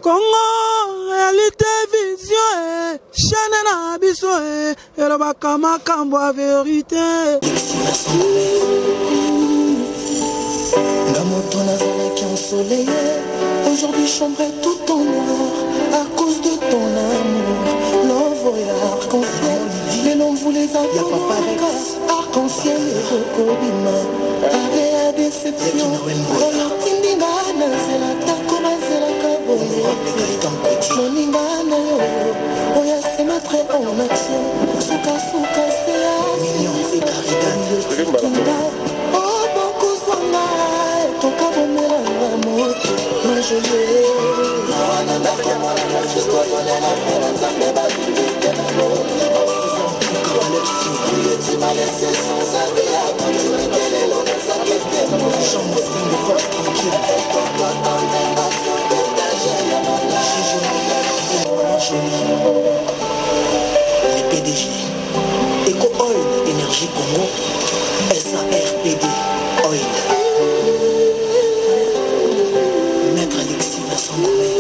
Congo, réalité, vision, chaîne n'abisso, et le bakama kambo à vérité. Gamoto nazala qui ensoleillé, aujourd'hui chambrait tout en noir, à cause de ton amour. L'envoi arc-en-ciel, les noms vous les attendent, arc-en-ciel et rocobima, arrêt à déception. Olotindingana, c'est la takoma, c'est la kaboye. Moningana yo, oya c'est ma très en action. Souka souka c'est à oh beaucoup soin, ton cabomela la moto, ma jolie. Je dois donner la peine à ta méba, tu m'as laissé sans avis, quand tu m'étais les lots de sa quête. J'en ai une force tranquille. Et pourquoi t'en es pas sur le partager le langage? Les PDG, Eco Oil, Énergie Congo, SARPD Oil. Maître Alexis Vincent Gomez.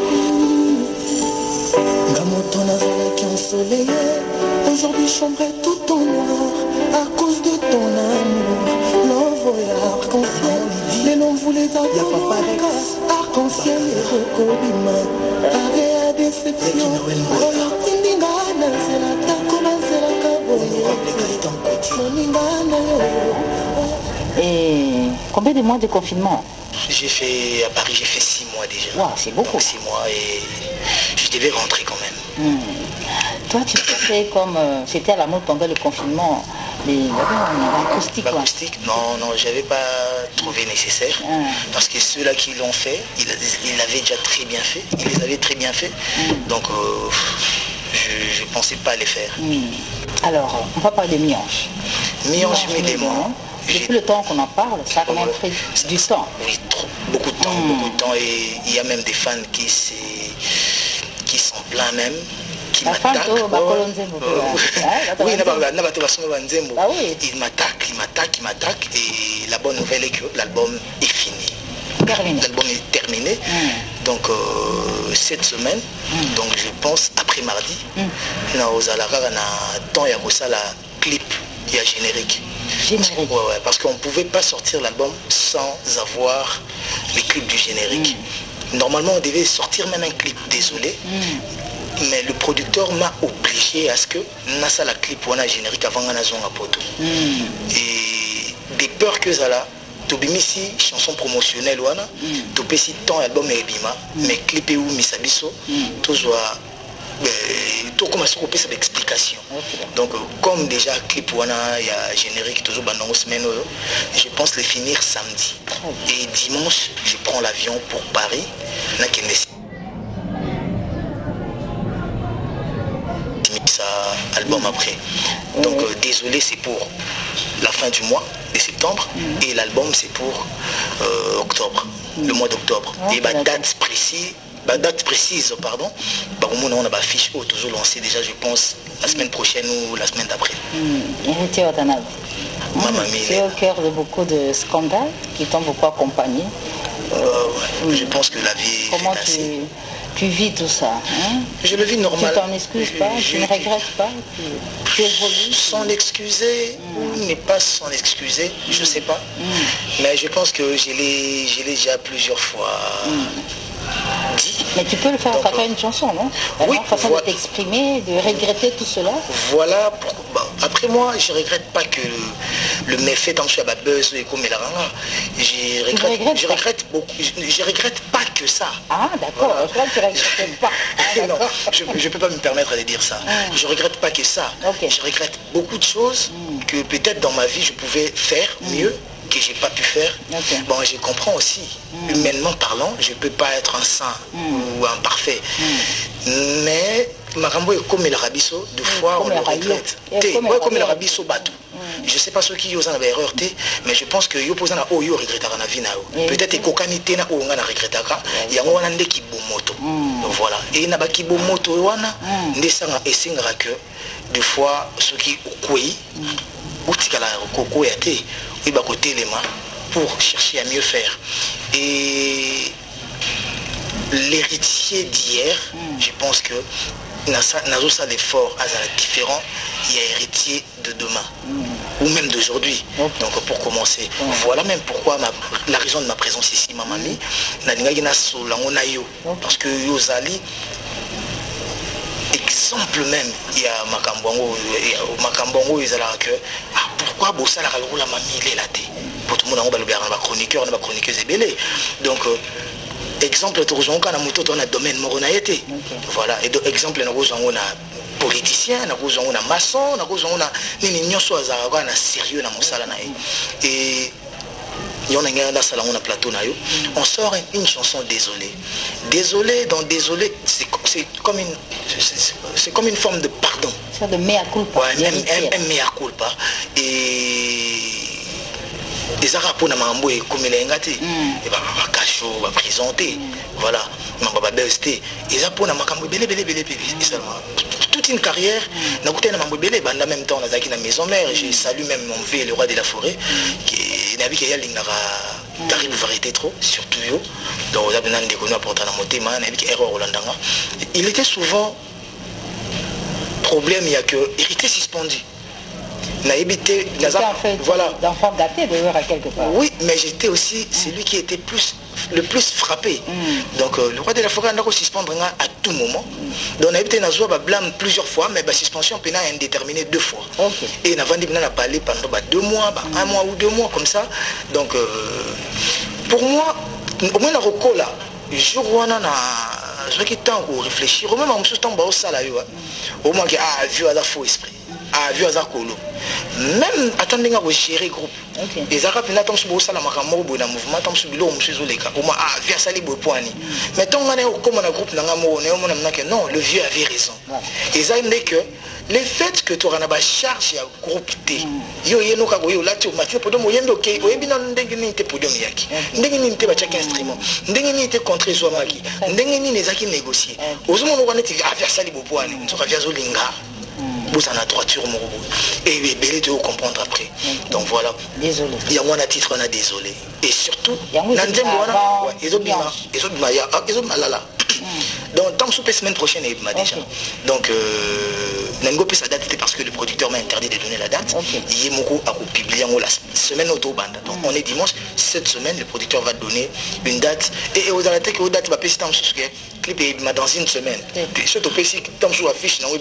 Gamoto nazala qui ensoleillé, aujourd'hui chambrait tout en noir, à cause de ton amour. L'envoi arc-en-ciel, les noms vous les attendent, arc-en-ciel et rocobima, arrêt à déception. Olotindingana, c'est la takoma, c'est la kaboye. Moningana yo. Et combien de mois de confinement? J'ai fait, à Paris, j'ai fait 6 mois déjà. Wow, c'est beaucoup. Donc, 6 mois et je devais rentrer quand même. Toi, tu sais comme c'était à la mode pendant le confinement, les acoustiques. L'acoustique, non, j'avais pas trouvé nécessaire. Parce que ceux-là qui l'ont fait, ils l'avaient déjà très bien fait. Ils les avaient très bien fait. Donc, je ne pensais pas les faire. Alors, on va parler de Mianche. Mianche, mes démons. Depuis le temps qu'on en parle, ça a quand même pris du temps. Oui, beaucoup de temps, beaucoup de temps. Et il y a même des fans qui s'en plaignent même, qui m'attaquent. Oui, il m'attaque. Et la bonne nouvelle est que l'album est fini. L'album est terminé. Donc cette semaine, donc je pense après mardi, aux Alara, on a temps et à la clip et à générique. Ouais, parce qu'on ne pouvait pas sortir l'album sans avoir les clips du générique. Normalement, on devait sortir même un clip, désolé. Mais le producteur m'a obligé à ce que Nasa la clip ou un générique avant un azon à poto. Et des peurs que ça là, Tobimisi, chanson promotionnelle ou ana, Topesi temps album et bima, mais clip et ou misabiso, toujours tout commence à couper cette explication. Donc comme déjà clip ou ana, il y a générique toujours bandon semaine, je pense les finir samedi. Et dimanche, je prends l'avion pour Paris. Album après. Donc désolé, c'est pour la fin du mois de septembre et l'album c'est pour octobre, le mois d'octobre. Et date précise, pardon, on a ma fiche toujours lancée déjà, je pense, la semaine prochaine ou la semaine d'après. Tu es au cœur de beaucoup de scandales qui t'ont beaucoup accompagné. Je pense que la vie... Comment tu vis tout ça, hein? Je le vis normal. Tu t'en excuses pas, tu ne regrettes pas, tu évolues. S'en excuser ou ne pas s'en excuser, je ne sais pas. Mais je pense que je l'ai déjà plusieurs fois dit. Mais tu peux le faire à travers une chanson, non? Oui. Une façon de t'exprimer, de regretter tout cela. Voilà. Après moi, je ne regrette pas que le méfait tant que je suis à buzz et comme je regrette beaucoup. Je regrette pas que ça. Ah d'accord, voilà. Je crois que tu ne regrettes pas. Non, je ne peux pas me permettre de dire ça. Je ne regrette pas que ça. Je regrette beaucoup de choses que peut-être dans ma vie je pouvais faire mieux, que j'ai pas pu faire. Bon, je comprends aussi. Humainement parlant, je ne peux pas être un saint ou un parfait. Mais Marambo est comme le rabisso, deux fois on le regrette. Comme le rabisso bateau. Je ne sais pas ceux qui ont une erreur, mais je pense que yo posent na o yo regrettera na vie na yo. Peut-être que kokanité na o nga na regrettera. Il y a un ande qui moto. Voilà. Et na ba ki moto wana ndesanga esingara que deux fois ceux qui okoi utikala koko ya te oui ba côté les mains pour chercher à mieux faire. Et l'héritier d'hier, je pense que Nazo ça l'effort à différent, il y a héritier de demain ou même d'aujourd'hui. Donc pour commencer, voilà même pourquoi la raison de ma présence ici, ma mamie, parce que Yozali, exemple même, il y a Makambongo, ils ont que pourquoi Bossa la mamie il est là pour tout le monde, on va chroniqueur, on va chroniqueuse et donc exemple, on a domaine moronayete. Voilà, et exemple, on a politicien, on a maçon, on a sérieux dans mon salon. Et on a plateau, on sort une chanson désolée. Désolé, donc désolé, c'est comme une forme de pardon. C'est de mea culpa. Ouais, un mea culpa. Et des arabes pour n'amambo et comme il est engagé et bah cacho va présenter voilà mamba besté et ça pour n'amakambo belé seulement toute une carrière n'a coûté n'amambo belé banda même temps on a na maison mère j'ai salué même mon vieux le roi de la forêt qui n'a vu qu'il y a l'ingara d'arrive variété trop surtout yo donc on a besoin de connaître pour dans monter man avec erreur hollandanga il était souvent problème il y a que hérité suspendu. En fait, voilà. D'enfant gâté d'ailleurs à quelque part. Oui, mais j'étais aussi celui qui était le plus frappé. Donc le roi de la forêt a suspendre à tout moment. Donc on a été blâme plusieurs fois, mais la suspension pénale est indéterminée 2 fois. Et on a parlé pendant 2 mois, 1 mois ou 2 mois comme ça. Donc pour moi, au moins la recours là, jour où on a qui temps pour réfléchir, au moins on se temps au salaire, au moins qu'il a vu à faux esprit. A vu à Kolo. Même attendez à gérer groupe. Les Arabes n'attendent pas ça la makambo dans mouvement tant sur bilo monsieur Zoleka. Au moins via sali bopoani. Mais tant on est comme un groupe n'angamo non le vieux avait raison. Et ça il dit que le fait que tu auras une charge à groupe T. Yo yeno ka goyo là tu matin pour donc yendo OK. Oyebi na ndenge ni te podium yaki. Ndenge ni te ba chaque instrument. Ndenge ni te contre Zomaki. Ndenge ni les aki négocier. Ozumo no connaît via sali bopoani. Tu via Zolinga. Vous en avez droiture, mon robot. Et belé de comprendre après. Donc voilà. Désolé. Il y a moins à titre, on a désolé. Et surtout, donc, tant que la semaine prochaine, il m'a déjà. Donc, Nango peut sa date, c'était parce que le producteur m'a interdit de donner la date. Il y a beaucoup à publier la semaine autobande. Donc, on est dimanche. Cette semaine, le producteur va donner une date. Et aux alertes que date va passer dans le clip dans une semaine. Surtout, si tu as affiche, dans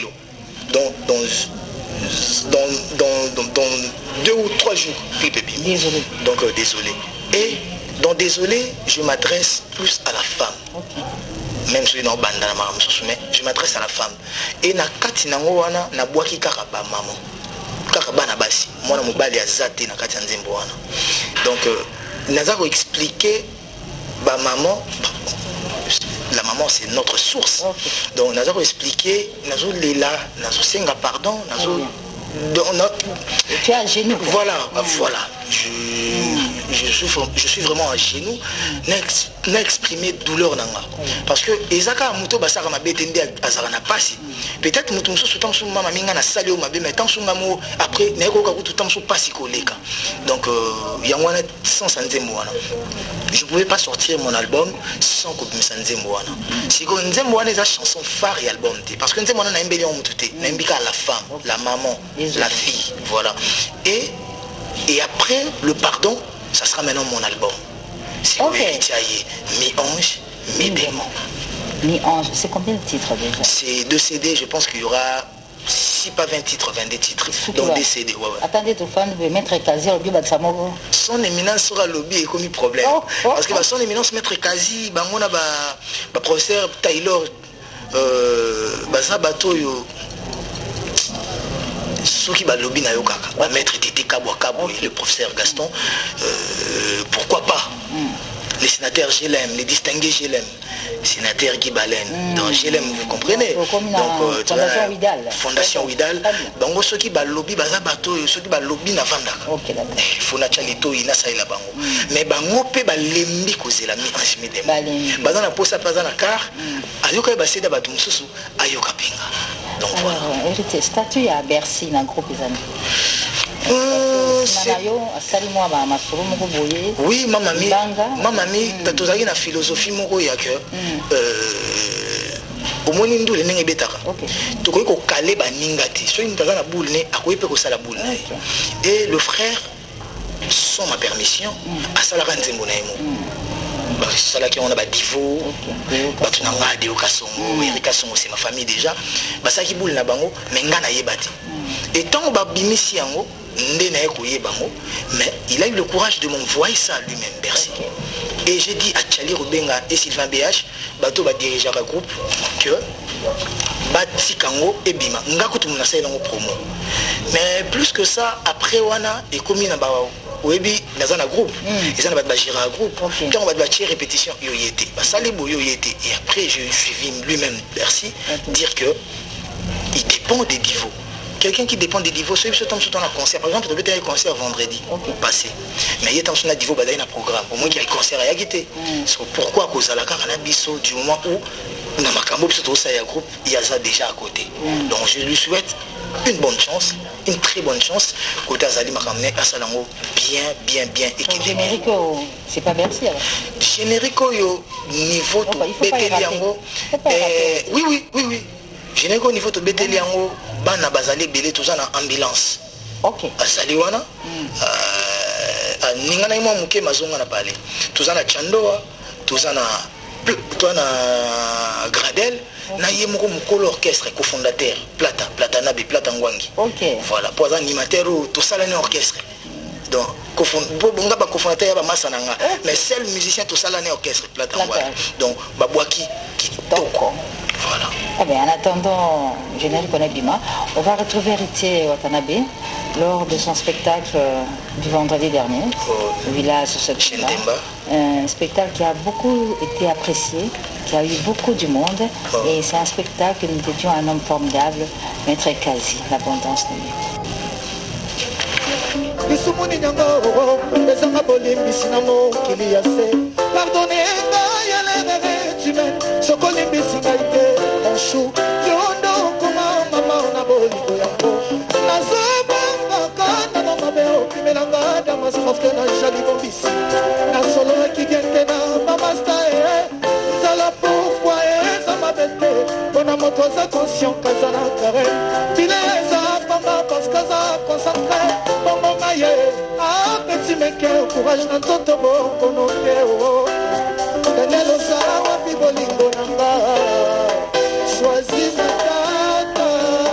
2 ou 3 jours, désolé. Donc désolé. Et dans désolé, je m'adresse plus à la femme. Même si dans banda mais je m'adresse à la femme. Et na kati nango wana na boaki kaka ba maman. Kaka bana basi. Moi na mobali azate na kati nzembo wana. Donc nazako expliquer ba maman. La maman c'est notre source. Donc nous avons expliqué, nous avons senga pardon, tu es à genoux. Voilà, voilà. Je suis vraiment à genoux, n'a exprimé douleur nanga. Parce que Ezaka Muto Basara m'a bétendé à Zarana Passi. Peut-être que nous sommes sous maman minga na salé au mabé, mais tant sous mamo après n'ego kaku tout temps sous passi koleka. Donc il y a moins sans Nzemboana. Je ne pouvais pas sortir mon album sans que Nzemboana. Si que Nzemboana est la chanson phare et album parce que Nzemboana n'a un bélion moutouté, n'a un la femme, la maman, la fille, voilà. Et après le pardon, ça sera maintenant mon album. C'est mi-ange, mi-démon. Mi-ange, c'est combien de titres déjà? C'est 2 CD, je pense qu'il y aura, si pas 20 titres, 22 titres. Donc des CD, ouais. Attendez, tu fan de Maître Kazi, au bio Batsamogo. Son éminence sera lobby et commis problème. Parce que son éminence Maître Kazi, on a professeur Taylor, ça bateau yo. Ceux qui lobby na yo kaka, Maître Tété Kabwa Kabwa, le professeur Gaston, pourquoi pas? Les sénateurs, je l'aime, les distingués, je l'aime. Sénateur Guy Baleine, donc je l'aime, vous comprenez? Donc, Fondation Ouidal. Fondation Ouidal. Donc, ceux qui lobby, ceux qui lobby na vanda. Il faut na chalito, il na ça la bango. Mais bango pe lembi cause la mi ange mi dem. Bazana posa bazana car, ayoka ba seda ba tumsusu, ayoka pinga. Donc voilà. Héritier, statut à Bercy dans le groupe des amis. Oui, mamami, tu as une philosophie que au moins nous les n'engue betara. Tu connais qu'au calé baningati, soit une personne à boule né, à quoi il peut que ça la boule né. Et le frère, sans ma permission, à ça la rendre monaimo. C'est là qu'on a des divo, tu n'as pas de Kasongo, Eric Kasongo, c'est ma famille déjà. Ça qui boule na bango, mais ngana yebati. Et tant que babimisi yango, ndena ekoye bango, mais il a eu le courage de m'envoyer ça lui-même, merci. Et j'ai dit à Tchali Rubenga et Sylvain BH, bateau va diriger un groupe que Bati Kango et Bima. Ngakutu munasai dans promo. Mais plus que ça, après Wana et commis na bawa. Webi dans un groupe, ils ont pas gérer un groupe. Quand on va faire répétition, yo yété. Ça les beaux yo yété. Et après j'ai suivi lui-même, merci, dire que il dépend des niveaux. Quelqu'un qui dépend des niveaux, celui qui tombe sur un concert, par exemple, tu devais être un concert vendredi passé. Mais il est en train de niveau badaille un programme. Au moins qu'il y a un concert à Yagité. Pourquoi cause à la carabiso du moment où dans ma cambo surtout ça il y a un groupe, il y a ça déjà à côté. Donc je lui souhaite une bonne chance, une très bonne chance. Côté Azali Makamne, à Salango, bien équilibré. Générique, c'est pas Bercy alors. Générique, niveau tout Bétéliango. Oui. Générique au niveau de Bétéliango, Bana Bazali Belé, tout ça en ambulance. Ok. À Saliwana, Ningana Imo Mouké Mazonga n'a parlé. Tout ça en Chandoa, tout ça en Gradel. Na yemoko mukolo orchestre cofondateur Platana be Platangwangi. OK. Voilà, pour animateur tout ça l'année orchestre. Donc bonga ba cofondateur ba masananga, mais seul musicien tout ça l'année orchestre Platangwangi. Donc babwaki kitoko. Voilà. Eh bien, en attendant, générique connaît Bima, on va retrouver Héritier Watanabe lors de son spectacle du vendredi dernier, au village Sosotimba. Un spectacle qui a beaucoup été apprécié, qui a eu beaucoup du monde, et c'est un spectacle que nous dédions à un homme formidable, Maître Kazi, l'abondance de Dieu. Chou, yondo kuma mama na boliko yango. Nazoba kana na mabeo kimelanga da masofte na jali bombisi. Na solo qui gente na mama stae. Zala pourquoi ça m'a bête. Bona moto za conscient kazana kare. Bileza pamba parce que ça concentré. Bongo maye. Ah petit mec courage na toto bo kono keo. Daniel Osawa bibolingo nanga. Choisis ma date,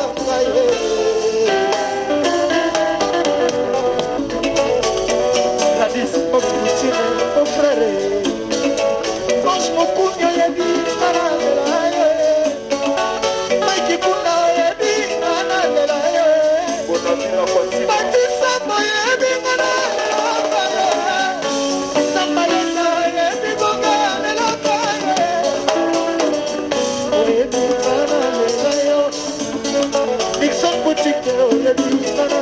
Gladys, mon petit mon frère. Mange mon couillon, y'a dit, Mike Puna, y'a dit, Batissa, y'a dit, Sambayana, y'a dit, Nixon boutique, y'a dit,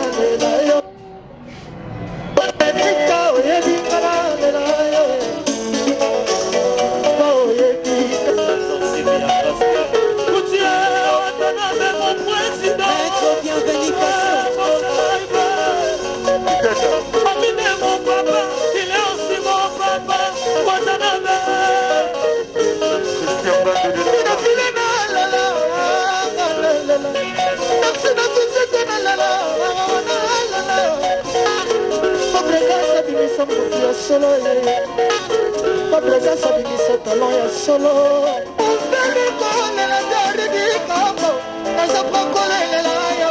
solo, Padre Casa di Misatalo ya solo. Ufeli kole la jari di kambo, nasa pakole la yo.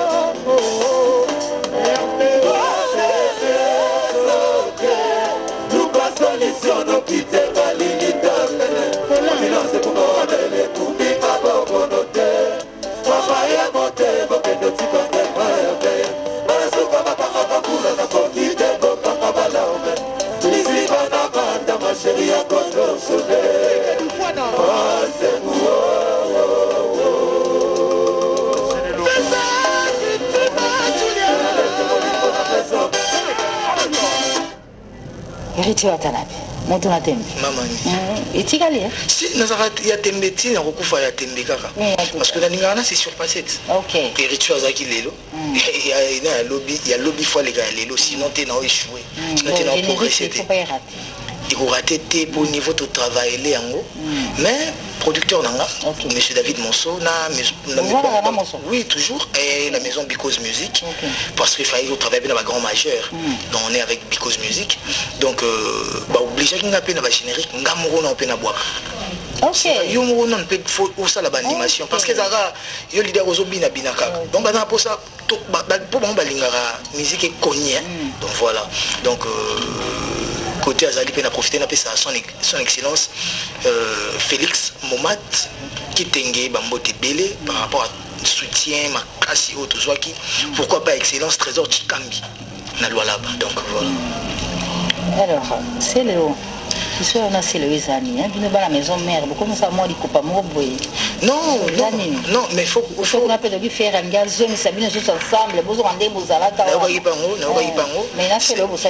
Nuba soluzione chi te validità, finance come le tubi babo conote, papà e motevo che non si contemplava te, ma su come papà pura da pochi tempo papà la chérie à contre soleil. C'est Héritier Watanabe. Moto na tembe. Maman. Et tikali hein? Si nazara ya tembe ti na kokufa ya tembe kaka. Parce que na ningana c'est surpassé. OK. Et rituel azaki lelo. Il y a lobby fois les gars lelo sinon tu n'as échoué. Sinon tu n'as progressé. Il faut rater pour niveau de travail les yango. Mais producteur nanga, monsieur David Monceau oui toujours et la maison Because Music parce qu'il fallait travailler avec la grand majeur. Donc on est avec Because Music. Donc obligé qu'on appelle la générique ngamoro na opena boire. OK. Yo mo non peut faut ça la animation parce que zara yo leader ozobina binaka. Donc bana pour ça pour bon balingara musique est connue. Donc voilà. Donc côté Azali Pena profiter n'a pas son excellence Félix Momat qui tengue Bambote Belé par rapport à soutien ma classe et autres qui pourquoi pas excellence trésor Chikambi na loi là-bas. Donc voilà. Alors c'est Léo. On a c'est les amis, hein. Nous la maison mère, beaucoup ça moi dit coupa moi boy. Non, mais faut qu'on appelle de faire un gaz, mais ça vient tous ensemble, vous rendez vous à la table. Mais là c'est le vous ça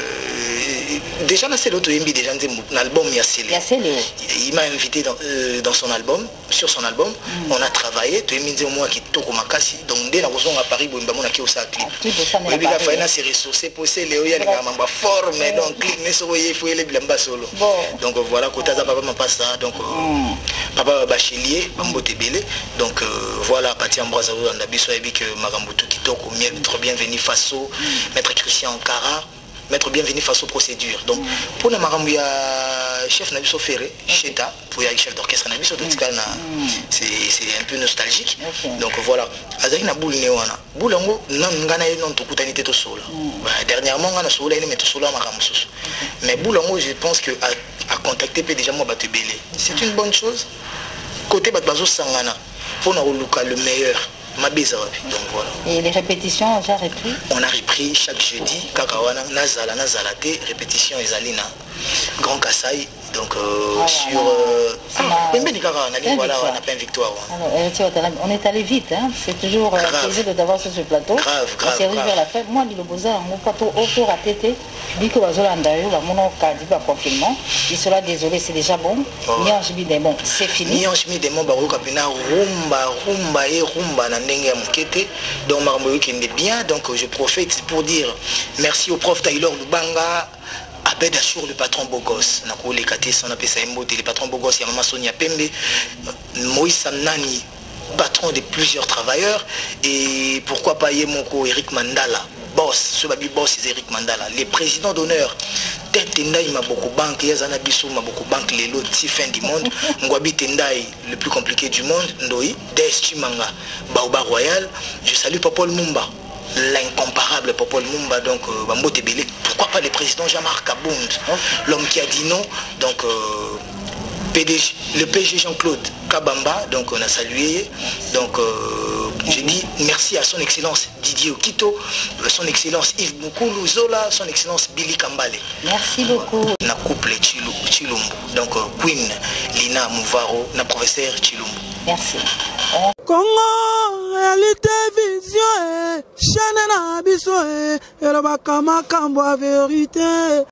déjà là c'est l'autre déjà l'album il m'a invité dans son album, sur son album, on a travaillé, tu es moi qui toque ma casse, donc dès la raison à Paris bon on a qui au ça clip. Et puis la fin là c'est ressourcé poser Léo il y a les mamba forme donc clip mais so il faut les blamba solo. Donc voilà côté ça papa m'a pas ça donc papa bachelier Bambote Belé donc voilà parti Ambroise on a biso que Marambutu qui toque trop bienvenu Faso maître Christian Ankara mettre bienvenue face aux procédures. Donc, pour le Maramou, il y a chef Nabiso Ferré, Cheta, pour y chef d'orchestre Nabiso, c'est un peu nostalgique. Donc voilà. Azaki na boule néwana. Boule ngo non ngana non to kutani te to solo. Dernièrement ngana solo ene meto solo Maramou. Mais boule ngo je pense que à contacter peut déjà moi battu belé. C'est une bonne chose. Côté batbazo sangana pour na luka le meilleur. Donc voilà. Et les répétitions, j'ai repris? On a repris chaque jeudi. Kakawana, Nazala, Nazalate, répétition Ezalina. Grand Kassai. Donc sur. Voilà, on a pas une victoire. On est allé vite, hein? C'est toujours plaisir de t'avoir sur ce plateau. Grave. On s'est vers la fin. Moi, je ne on pas trop autour à tété. Je dis que Bazolanda, la monoca dit pas confinement. Il sera désolé, c'est déjà bon. Niange Bidemon, c'est fini. Niange Bidemon, Barou Kapina, rumba, Nandenge Mukete. Donc, Marmoyo qui est bien. Donc, je profite pour dire merci au prof Taylor Lubanga. Abed Assur, le patron Bogos, les le patron Bogos, il y a Maman Sonia Pembe, Moïse Samnani, patron de plusieurs travailleurs, et pourquoi pas Yemoko, Eric Mandala, boss, ce baby boss c'est Eric Mandala, les présidents d'honneur, Tête Tendai Maboko Bank, Yazana Bissou Maboko Bank, les lots de fin du monde, Ngwabi Tendai, le plus compliqué du monde, Ndoi, Des Chimanga, Baoba Royal, je salue Popol Mumba. L'incomparable Popol Mumba, donc Bambote Belé, pourquoi pas le président Jean-Marc Abound, l'homme qui a dit non, donc le PG Jean-Claude Kabamba, donc on a salué, donc je dis merci à son excellence Didier Okito, son excellence Yves Moukoulou Zola, son excellence Billy Kambale. Merci beaucoup. Na couple Chilumbu, donc Queen Lina Mouvaro, na professeur Chilumbu. Merci. Congo, réalité, vision, chaîne na biso, et le bakama kambo vérité.